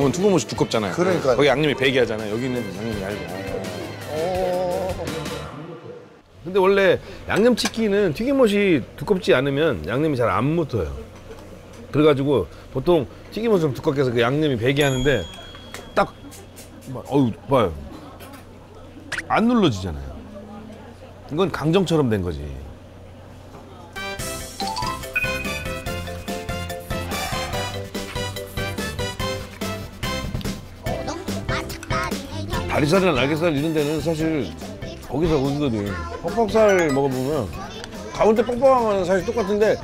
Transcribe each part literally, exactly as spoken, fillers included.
보면 투구모시 두껍잖아요. 그러니까요. 거기 양념이 배기하잖아요. 여기는 양념이 얇고. 근데 원래 양념치킨은 튀김옷이 두껍지 않으면 양념이 잘 안 묻어요. 그래가지고 보통 튀김옷 좀 두껍게 해서 그 양념이 배게 하는데 딱 어우 봐요. 안 눌러지잖아요. 이건 강정처럼 된 거지. 다리살이나 날개살 이런 데는 사실 거기서 거기거든. 퍽퍽살 먹어보면 가운데 뻑뻑한 거는 사실 똑같은데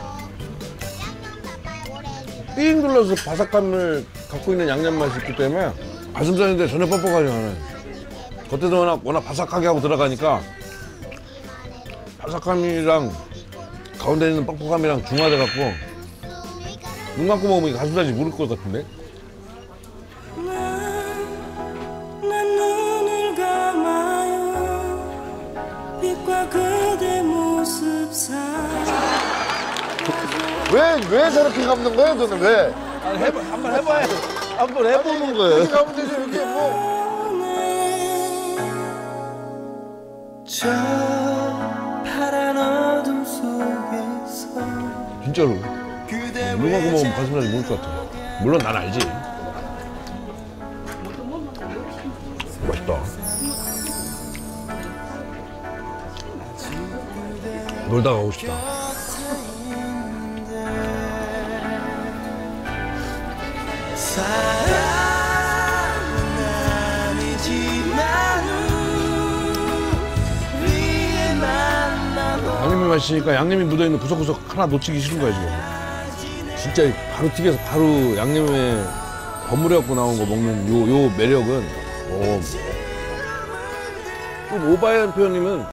삥 둘러서 바삭함을 갖고 있는 양념 맛이 있기 때문에 가슴살인데 전혀 뻑뻑하지 않아요. 겉에서 워낙, 워낙 바삭하게 하고 들어가니까 바삭함이랑 가운데 있는 뻑뻑함이랑 중화돼갖고 눈 감고 먹으면 가슴살인지 모를 것 같은데? 왜, 왜 저렇게 감는 거예요, 저는 왜? 아니, 해봐, 한번 해봐야 한번 해보는 거예요. 이렇게 가면 되죠, 이렇게 뭐. 저 파란 어둠 속에서 진짜로. 눈 감고 먹으면 가슴살이 모를 것 같아. 물론 난 알지. 맛있다. 놀다 가고 싶다. 양념이 맛있으니까 양념이 묻어있는 구석구석 하나 놓치기 싫은 거야 지금. 진짜 바로 튀겨서 바로 양념에 버무려갖고 나온 거 먹는 요, 요 매력은 오. 좀 오바한 표현이면